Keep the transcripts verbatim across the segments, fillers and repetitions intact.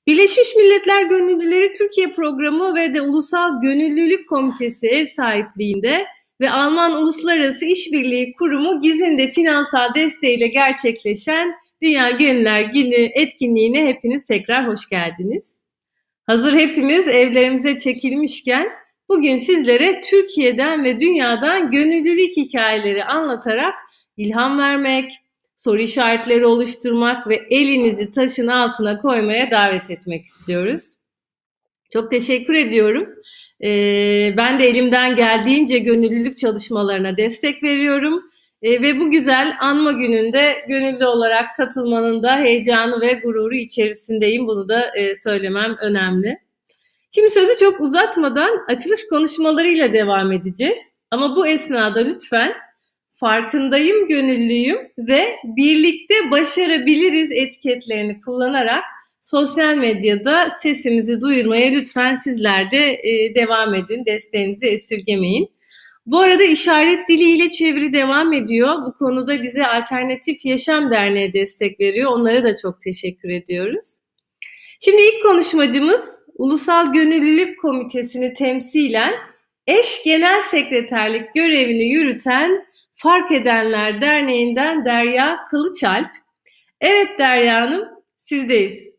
Birleşmiş Milletler Gönüllüleri Türkiye Programı ve de Ulusal Gönüllülük Komitesi ev sahipliğinde ve Alman Uluslararası İşbirliği Kurumu GİZ'in finansal desteğiyle gerçekleşen Dünya Gönüllüler Günü etkinliğine hepiniz tekrar hoş geldiniz. Hazır hepimiz evlerimize çekilmişken bugün sizlere Türkiye'den ve dünyadan gönüllülük hikayeleri anlatarak ilham vermek, soru işaretleri oluşturmak ve elinizi taşın altına koymaya davet etmek istiyoruz. Çok teşekkür ediyorum. Ee, ben de elimden geldiğince gönüllülük çalışmalarına destek veriyorum. Ee, ve bu güzel anma gününde gönüllü olarak katılmanın da heyecanı ve gururu içerisindeyim. Bunu da e, söylemem önemli. Şimdi sözü çok uzatmadan açılış konuşmalarıyla devam edeceğiz. Ama bu esnada lütfen farkındayım, gönüllüyüm ve birlikte başarabiliriz etiketlerini kullanarak sosyal medyada sesimizi duyurmaya lütfen sizler de e, devam edin. Desteğinizi esirgemeyin. Bu arada işaret diliyle çeviri devam ediyor. Bu konuda bize Alternatif Yaşam Derneği destek veriyor. Onlara da çok teşekkür ediyoruz. Şimdi ilk konuşmacımız Ulusal Gönüllülük Komitesi'ni temsilen eş genel sekreterlik görevini yürüten Fark Edenler Derneği'nden Derya Kılıçalp. Evet Derya Hanım, sizdeyiz.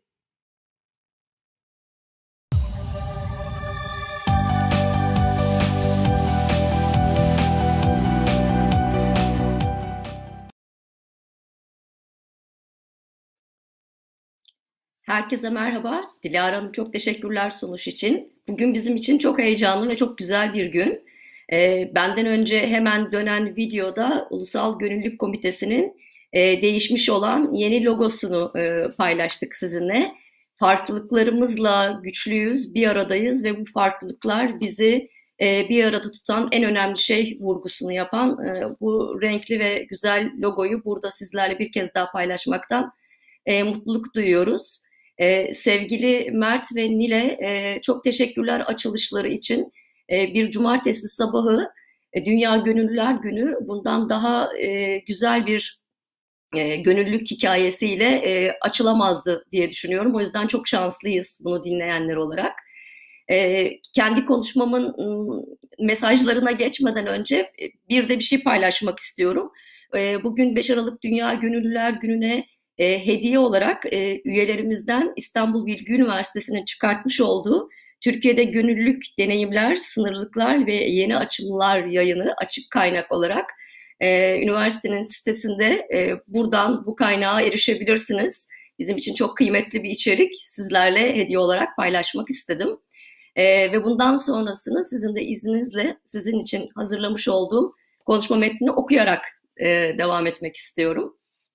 Herkese merhaba. Dilara Hanım çok teşekkürler sunuş için. Bugün bizim için çok heyecanlı ve çok güzel bir gün. Ee, benden önce hemen dönen videoda Ulusal Gönüllülük Komitesi'nin e, değişmiş olan yeni logosunu e, paylaştık sizinle. Farklılıklarımızla güçlüyüz, bir aradayız ve bu farklılıklar bizi e, bir arada tutan en önemli şey vurgusunu yapan e, bu renkli ve güzel logoyu burada sizlerle bir kez daha paylaşmaktan e, mutluluk duyuyoruz. Ee, sevgili Mert ve Nil'e e, çok teşekkürler açılışları için. E, bir cumartesi sabahı e, Dünya Gönüllüler Günü bundan daha e, güzel bir e, gönüllülük hikayesiyle e, açılamazdı diye düşünüyorum. O yüzden çok şanslıyız bunu dinleyenler olarak. E, kendi konuşmamın mesajlarına geçmeden önce bir de bir şey paylaşmak istiyorum. E, bugün beş Aralık Dünya Gönüllüler Günü'ne E, hediye olarak e, üyelerimizden İstanbul Bilgi Üniversitesi'nin çıkartmış olduğu Türkiye'de Gönüllülük Deneyimler, Sınırlılıklar ve Yeni Açılımlar yayını açık kaynak olarak e, üniversitenin sitesinde e, buradan bu kaynağa erişebilirsiniz. Bizim için çok kıymetli bir içerik, sizlerle hediye olarak paylaşmak istedim. E, ve bundan sonrasını sizin de izninizle sizin için hazırlamış olduğum konuşma metnini okuyarak e, devam etmek istiyorum.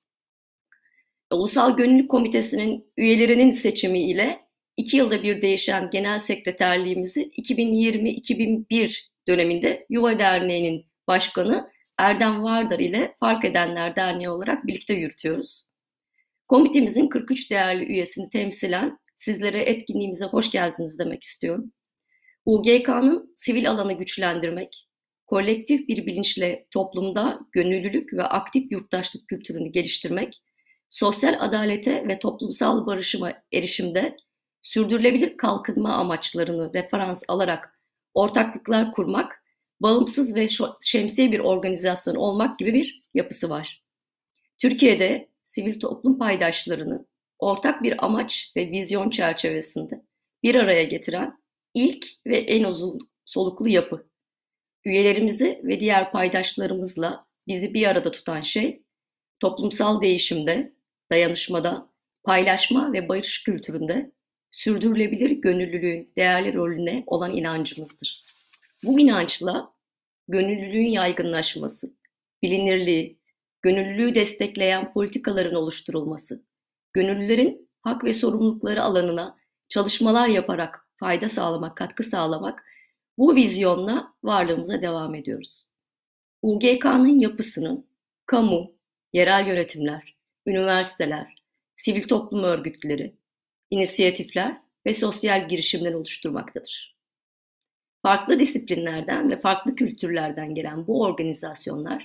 Ulusal Gönüllülük Komitesi'nin üyelerinin seçimiyle iki yılda bir değişen genel sekreterliğimizi iki bin yirmi iki bin bir döneminde Yuva Derneği'nin başkanı Erdem Vardar ile Fark Edenler Derneği olarak birlikte yürütüyoruz. Komitemizin kırk üç değerli üyesini temsilen sizlere etkinliğimize hoş geldiniz demek istiyorum. U G K'nın sivil alanı güçlendirmek, kolektif bir bilinçle toplumda gönüllülük ve aktif yurttaşlık kültürünü geliştirmek, sosyal adalete ve toplumsal barışıma erişimde sürdürülebilir kalkınma amaçlarını referans alarak ortaklıklar kurmak, bağımsız ve şemsiye bir organizasyon olmak gibi bir yapısı var. Türkiye'de sivil toplum paydaşlarını ortak bir amaç ve vizyon çerçevesinde bir araya getiren ilk ve en uzun soluklu yapı. Üyelerimizi ve diğer paydaşlarımızla bizi bir arada tutan şey, toplumsal değişimde, dayanışmada, paylaşma ve barış kültüründe sürdürülebilir gönüllülüğün değerli rolüne olan inancımızdır. Bu inançla gönüllülüğün yaygınlaşması, bilinirliği, gönüllülüğü destekleyen politikaların oluşturulması, gönüllülerin hak ve sorumlulukları alanına çalışmalar yaparak fayda sağlamak, katkı sağlamak, bu vizyonla varlığımıza devam ediyoruz. U G K'nın yapısının kamu, yerel yönetimler, üniversiteler, sivil toplum örgütleri, inisiyatifler ve sosyal girişimler oluşturmaktadır. Farklı disiplinlerden ve farklı kültürlerden gelen bu organizasyonlar,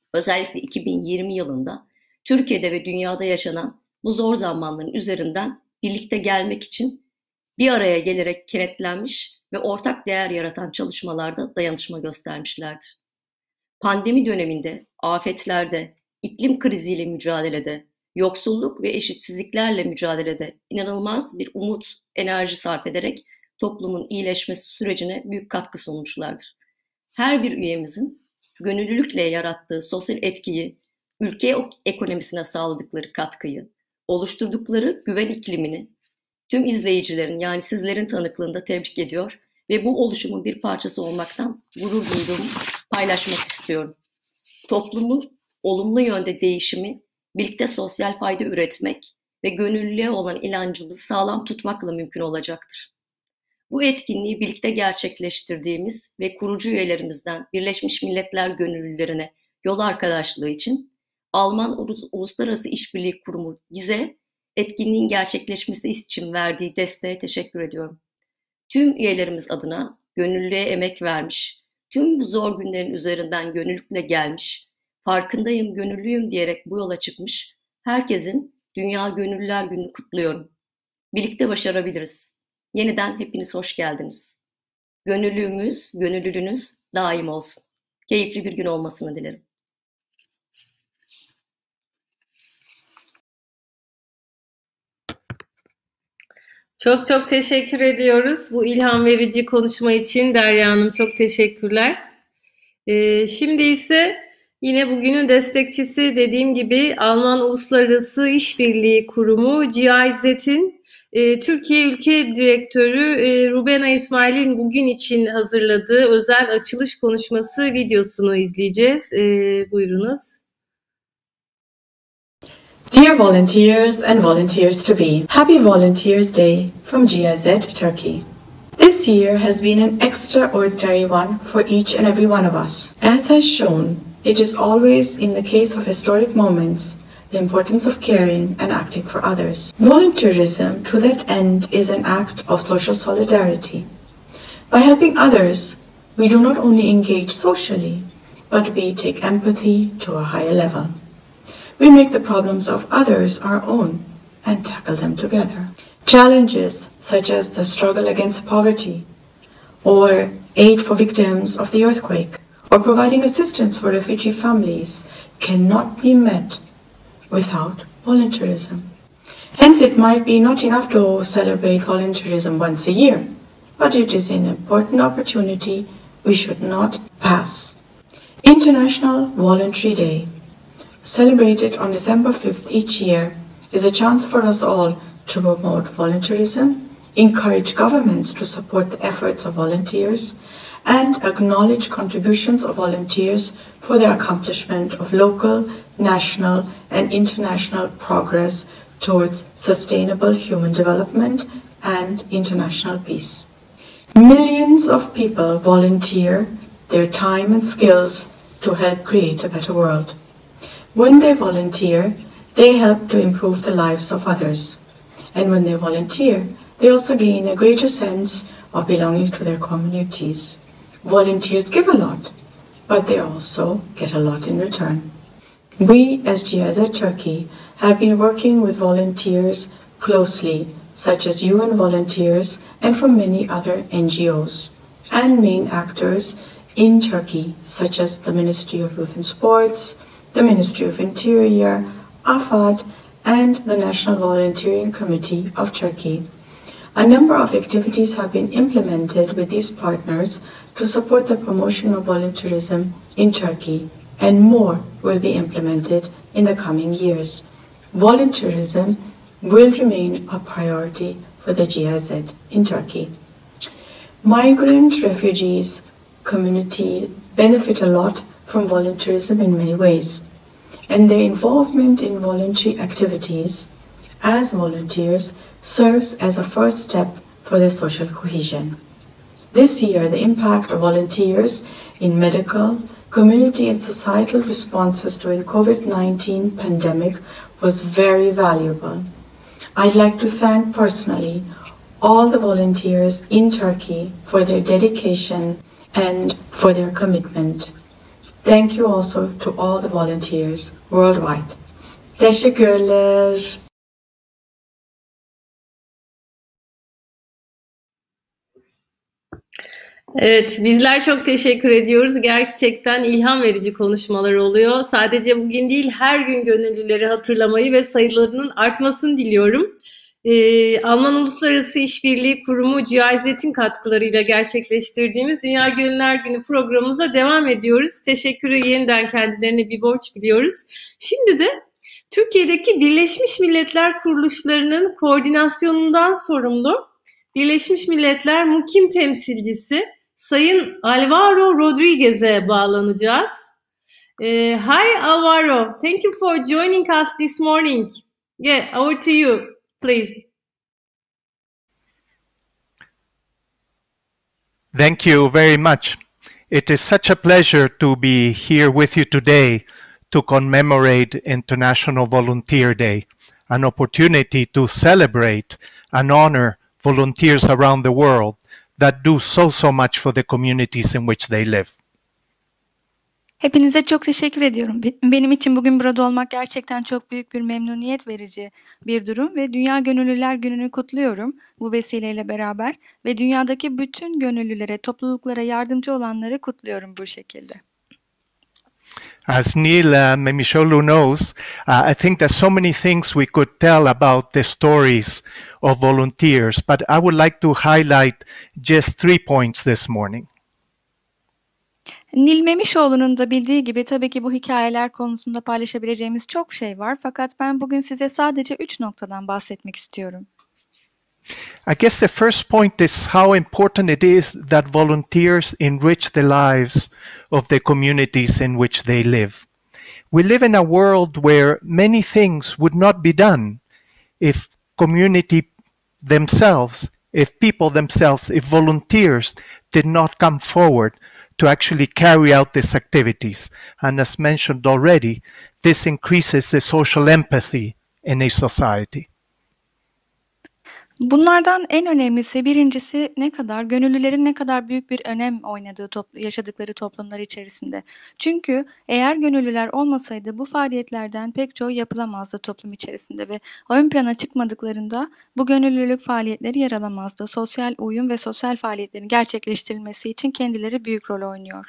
özellikle iki bin yirmi yılında Türkiye'de ve dünyada yaşanan bu zor zamanların üzerinden birlikte gelmek için bir araya gelerek kenetlenmiş ve ortak değer yaratan çalışmalarda dayanışma göstermişlerdir. Pandemi döneminde, afetlerde, iklim kriziyle mücadelede, yoksulluk ve eşitsizliklerle mücadelede inanılmaz bir umut, enerji sarf ederek toplumun iyileşmesi sürecine büyük katkı sunmuşlardır. Her bir üyemizin gönüllülükle yarattığı sosyal etkiyi, ülke ekonomisine sağladıkları katkıyı, oluşturdukları güven iklimini tüm izleyicilerin, yani sizlerin tanıklığında tebrik ediyor ve bu oluşumun bir parçası olmaktan gurur duyduğumu paylaşmak istiyorum. Toplumun olumlu yönde değişimi, birlikte sosyal fayda üretmek ve gönüllülüğe olan inancımızı sağlam tutmakla mümkün olacaktır. Bu etkinliği birlikte gerçekleştirdiğimiz ve kurucu üyelerimizden Birleşmiş Milletler Gönüllülerine yol arkadaşlığı için Alman Uluslararası İşbirliği Kurumu GİZ'e etkinliğin gerçekleşmesi için verdiği desteğe teşekkür ediyorum. Tüm üyelerimiz adına gönüllülüğe emek vermiş, tüm bu zor günlerin üzerinden gönüllülükle gelmiş, farkındayım, gönüllüyüm diyerek bu yola çıkmış herkesin Dünya Gönüllüler Günü'nü kutluyorum. Birlikte başarabiliriz. Yeniden hepiniz hoş geldiniz. Gönüllülüğümüz, gönüllülüğünüz daim olsun. Keyifli bir gün olmasını dilerim. Çok çok teşekkür ediyoruz bu ilham verici konuşma için Derya Hanım. Çok teşekkürler. Ee, şimdi ise yine bugünün destekçisi dediğim gibi Alman Uluslararası İşbirliği Kurumu G I Z'in e, Türkiye Ülke Direktörü e, Rubena İsmail'in bugün için hazırladığı özel açılış konuşması videosunu izleyeceğiz. E, buyurunuz. Dear volunteers and volunteers to be, Happy Volunteers Day from G I Z Turkey. This year has been an extraordinary one for each and every one of us. As has shown, it is always in the case of historic moments the importance of caring and acting for others. Volunteerism to that end is an act of social solidarity. By helping others, we do not only engage socially, but we take empathy to a higher level. We make the problems of others our own and tackle them together. Challenges such as the struggle against poverty, or aid for victims of the earthquake, or providing assistance for refugee families cannot be met without volunteerism. Hence, it might be not enough to celebrate volunteerism once a year, but it is an important opportunity we should not pass. International Voluntary Day, celebrated on December fifth each year, is a chance for us all to promote volunteerism, encourage governments to support the efforts of volunteers, and acknowledge contributions of volunteers for the accomplishment of local, national, and international progress towards sustainable human development and international peace. Millions of people volunteer their time and skills to help create a better world. When they volunteer, they help to improve the lives of others. And when they volunteer, they also gain a greater sense of belonging to their communities. Volunteers give a lot, but they also get a lot in return. We, as G I Z Turkey, have been working with volunteers closely, such as U N volunteers and from many other N G Os, and main actors in Turkey, such as the Ministry of Youth and Sports, the Ministry of Interior, A F A D, and the National Volunteering Committee of Turkey. A number of activities have been implemented with these partners to support the promotion of volunteerism in Turkey, and more will be implemented in the coming years. Volunteerism will remain a priority for the G I Z in Turkey. Migrant refugees community benefit a lot from volunteerism in many ways, and their involvement in voluntary activities as volunteers serves as a first step for their social cohesion. This year, the impact of volunteers in medical, community and societal responses during COVID nineteen pandemic was very valuable. I'd like to thank personally all the volunteers in Turkey for their dedication and for their commitment. Thank you also to all the volunteers worldwide. Teşekkürler. Evet, bizler çok teşekkür ediyoruz. Gerçekten ilham verici konuşmalar oluyor. Sadece bugün değil, her gün gönüllüleri hatırlamayı ve sayılarının artmasını diliyorum. Ee, Alman Uluslararası İşbirliği Kurumu G I Z'in katkılarıyla gerçekleştirdiğimiz Dünya Gönüllüler Günü programımıza devam ediyoruz. Teşekkürü yeniden kendilerine bir borç biliyoruz. Şimdi de Türkiye'deki Birleşmiş Milletler kuruluşlarının koordinasyonundan sorumlu Birleşmiş Milletler Mukim Temsilcisi Sayın Alvaro Rodriguez'e bağlanacağız. Uh, hi Alvaro, thank you for joining us this morning. Yeah, over to you, please. Thank you very much. It is such a pleasure to be here with you today to commemorate International Volunteer Day, an opportunity to celebrate and honor volunteers around the world that do so, so much for the communities in which they live. Hepinize çok teşekkür ediyorum. Benim için bugün burada olmak gerçekten çok büyük bir memnuniyet verici bir durum ve Dünya Gönüllüler Günü'nü kutluyorum bu vesileyle beraber ve dünyadaki bütün gönüllülere, topluluklara yardımcı olanları kutluyorum bu şekilde. As Neil uh, Memisholu knows, uh, I think there's so many things we could tell about the stories of volunteers, but I would like to highlight just three points this morning. Nil Memişoğlu'nun da bildiği gibi tabii ki bu hikayeler konusunda paylaşabileceğimiz çok şey var. Fakat ben bugün size sadece üç noktadan bahsetmek istiyorum. I guess the first point is how important it is that volunteers enrich the lives of the communities in which they live. We live in a world where many things would not be done if community themselves, if people themselves, if volunteers did not come forward to actually carry out these activities. And as mentioned already, this increases the social empathy in a society. Bunlardan en önemlisi, birincisi ne kadar, gönüllülerin ne kadar büyük bir önem oynadığı toplu, yaşadıkları toplumlar içerisinde. Çünkü eğer gönüllüler olmasaydı bu faaliyetlerden pek çoğu yapılamazdı toplum içerisinde ve ön plana çıkmadıklarında bu gönüllülük faaliyetleri yer alamazdı. Sosyal uyum ve sosyal faaliyetlerin gerçekleştirilmesi için kendileri büyük rol oynuyor.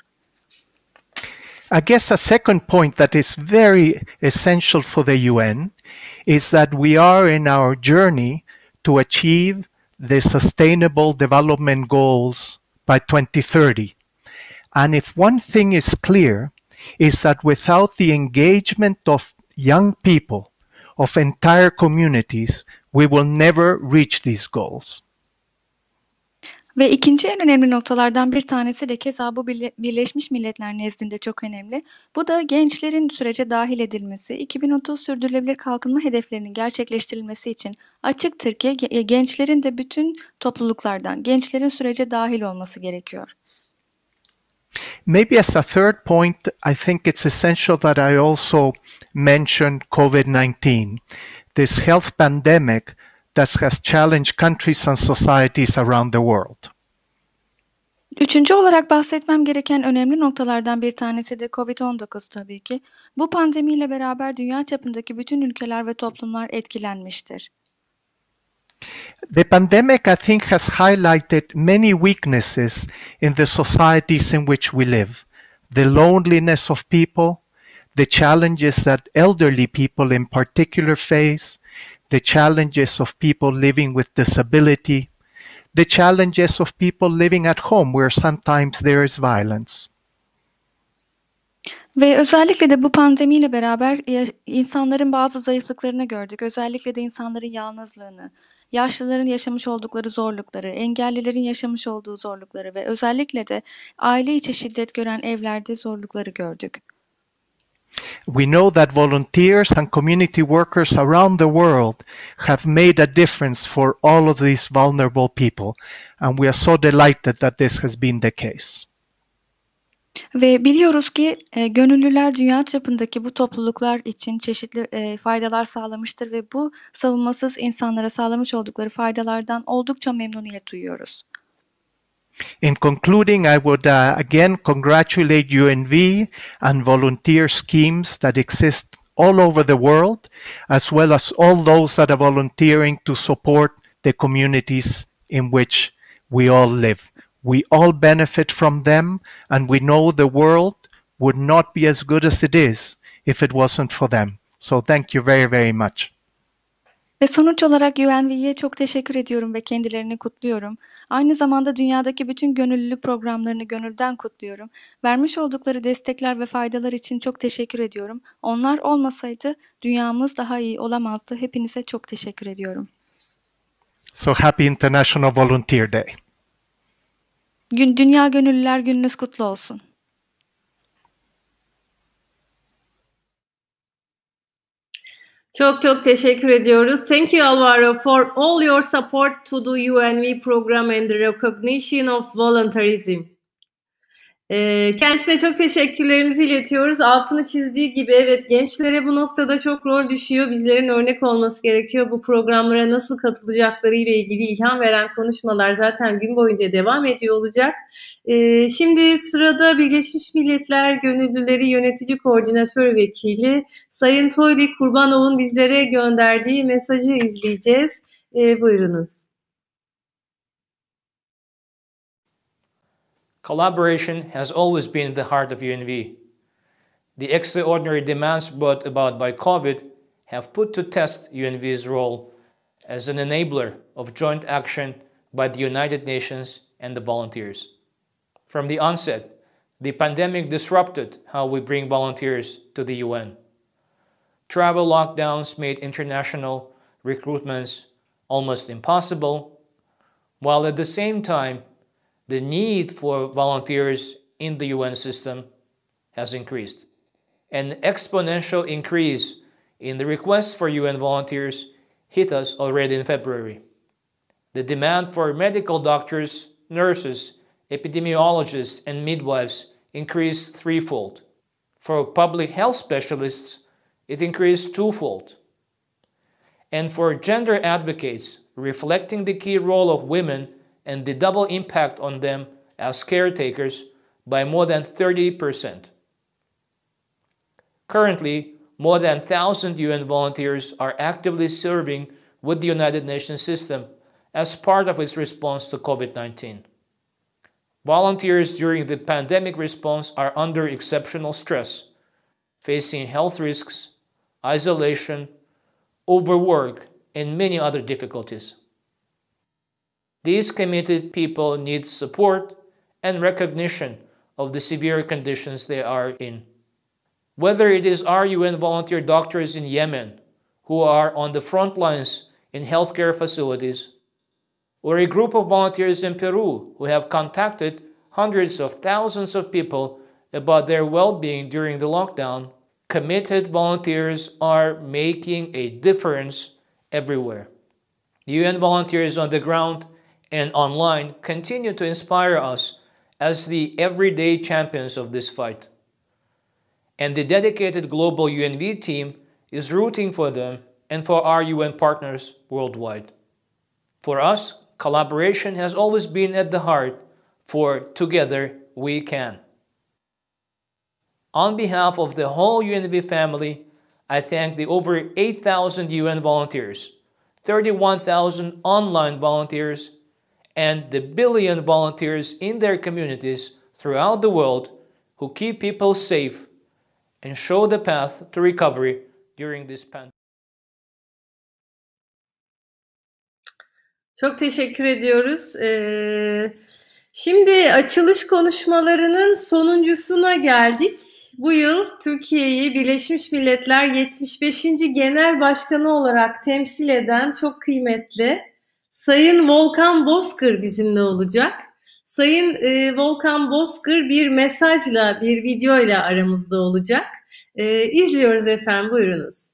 I guess a second point that is very essential for the U N is that we are in our journey to achieve the Sustainable Development Goals by twenty thirty. And if one thing is clear, is that without the engagement of young people, of entire communities, we will never reach these goals. Ve ikinci en önemli noktalardan bir tanesi de keza bu Birleşmiş Milletler nezdinde çok önemli. Bu da gençlerin sürece dahil edilmesi, iki bin otuz sürdürülebilir kalkınma hedeflerinin gerçekleştirilmesi için açıktır ki gençlerin de bütün topluluklardan, gençlerin sürece dahil olması gerekiyor. Maybe as a third point, I think it's essential that I also mention COVID nineteen, this health pandemic that has challenged countries and societies around the world. Üçüncü olarak bahsetmem gereken önemli noktalardan bir tanesi de COVID on dokuz tabii ki. Bu pandemiyle beraber dünya çapındaki bütün ülkeler ve toplumlar etkilenmiştir. The pandemic, I think, has highlighted many weaknesses in the societies in which we live. The loneliness of people, the challenges that elderly people in particular face, the challenges of people living with disability, the challenges of people living at home where sometimes there is violence. Ve özellikle de bu pandemiyle beraber insanların bazı zayıflıklarını gördük. Özellikle de insanların yalnızlığını, yaşlıların yaşamış oldukları zorlukları, engellilerin yaşamış olduğu zorlukları ve özellikle de aile içi şiddet gören evlerde zorlukları gördük. We know that volunteers and community workers around the world have made a difference for all of these vulnerable people, and we are so delighted that this has been the case. Ve biliyoruz ki e, gönüllüler dünya çapındaki bu topluluklar için çeşitli e, faydalar sağlamıştır ve bu savunmasız insanlara sağlamış oldukları faydalardan oldukça memnuniyet duyuyoruz. In concluding, I would uh, again congratulate U N V and volunteer schemes that exist all over the world, as well as all those that are volunteering to support the communities in which we all live. We all benefit from them, and we know the world would not be as good as it is if it wasn't for them. So thank you very, very much. Ve sonuç olarak U N V'ye çok teşekkür ediyorum ve kendilerini kutluyorum. Aynı zamanda dünyadaki bütün gönüllülük programlarını gönülden kutluyorum. Vermiş oldukları destekler ve faydalar için çok teşekkür ediyorum. Onlar olmasaydı dünyamız daha iyi olamazdı. Hepinize çok teşekkür ediyorum. So happy International Volunteer Day. Gün, Dünya Gönüllüler Gününüz kutlu olsun. Çok çok teşekkür ediyoruz. Thank you Alvaro for all your support to the U N V program and the recognition of volunteerism. Ee, kendisine çok teşekkürlerimizi iletiyoruz. Altını çizdiği gibi evet gençlere bu noktada çok rol düşüyor. Bizlerin örnek olması gerekiyor. Bu programlara nasıl katılacakları ile ilgili ilham veren konuşmalar zaten gün boyunca devam ediyor olacak. Ee, şimdi sırada Birleşmiş Milletler Gönüllüleri Yönetici Koordinatör Vekili Sayın Toyli Kurbanov'un bizlere gönderdiği mesajı izleyeceğiz. Ee, buyurunuz. Collaboration has always been the heart of U N V. The extraordinary demands brought about by COVID have put to test U N V's role as an enabler of joint action by the United Nations and the volunteers. From the onset, the pandemic disrupted how we bring volunteers to the U N. Travel lockdowns made international recruitments almost impossible, while at the same time, the need for volunteers in the U N system has increased. An exponential increase in the requests for U N volunteers hit us already in February. The demand for medical doctors, nurses, epidemiologists, and midwives increased threefold. For public health specialists, it increased twofold. And for gender advocates, reflecting the key role of women and the double impact on them as caretakers by more than thirty percent. Currently, more than one thousand U N volunteers are actively serving with the United Nations system as part of its response to COVID nineteen. Volunteers during the pandemic response are under exceptional stress, facing health risks, isolation, overwork, and many other difficulties. These committed people need support and recognition of the severe conditions they are in. Whether it is our U N volunteer doctors in Yemen who are on the front lines in healthcare facilities, or a group of volunteers in Peru who have contacted hundreds of thousands of people about their well-being during the lockdown, committed volunteers are making a difference everywhere. U N volunteers on the ground and online continue to inspire us as the everyday champions of this fight. And the dedicated global U N V team is rooting for them and for our U N partners worldwide. For us, collaboration has always been at the heart, for together we can. On behalf of the whole U N V family, I thank the over eight thousand U N volunteers, thirty-one thousand online volunteers, and the billion volunteers in their communities throughout the world who keep people safe and show the path to recovery during this pandemic. Çok teşekkür ediyoruz. Ee, şimdi açılış konuşmalarının sonuncusuna geldik. Bu yıl Türkiye'yi Birleşmiş Milletler yetmiş beşinci Genel Başkanı olarak temsil eden çok kıymetli Sayın Volkan Bozkır bizimle olacak. Sayın e, Volkan Bozkır bir mesajla, bir videoyla aramızda olacak. E, izliyoruz efendim, buyurunuz.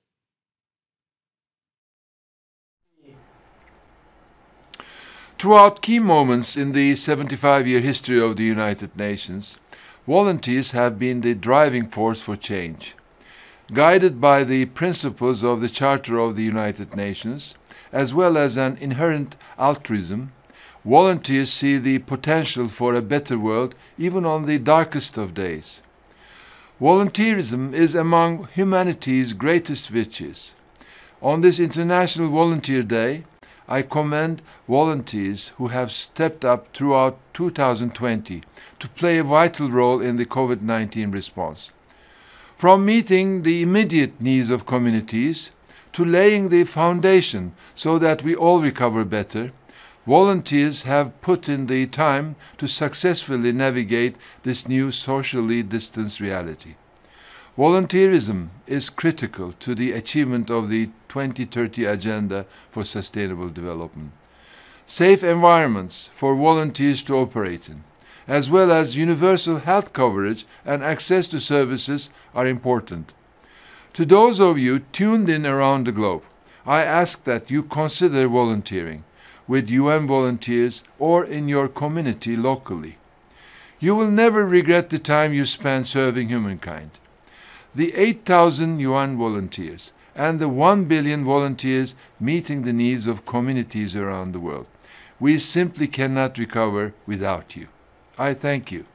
Throughout key moments in the seventy-five year history of the United Nations, volunteers have been the driving force for change. Guided by the principles of the Charter of the United Nations, as well as an inherent altruism, volunteers see the potential for a better world even on the darkest of days. Volunteerism is among humanity's greatest virtues. On this International Volunteer Day, I commend volunteers who have stepped up throughout two thousand twenty to play a vital role in the COVID nineteen response. From meeting the immediate needs of communities to laying the foundation so that we all recover better, volunteers have put in the time to successfully navigate this new socially distanced reality. Volunteerism is critical to the achievement of the twenty thirty Agenda for Sustainable Development. Safe environments for volunteers to operate in, as well as universal health coverage and access to services are important. To those of you tuned in around the globe, I ask that you consider volunteering with U N volunteers or in your community locally. You will never regret the time you spent serving humankind. The eight thousand U N volunteers and the one billion volunteers meeting the needs of communities around the world. We simply cannot recover without you. I thank you.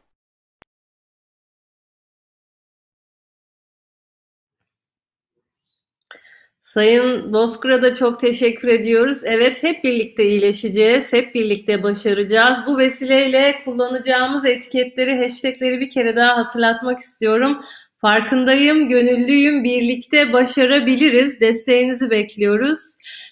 Sayın Bozkır'a da çok teşekkür ediyoruz. Evet, hep birlikte iyileşeceğiz, hep birlikte başaracağız. Bu vesileyle kullanacağımız etiketleri, hashtagleri bir kere daha hatırlatmak istiyorum. Farkındayım, gönüllüyüm, birlikte başarabiliriz. Desteğinizi bekliyoruz.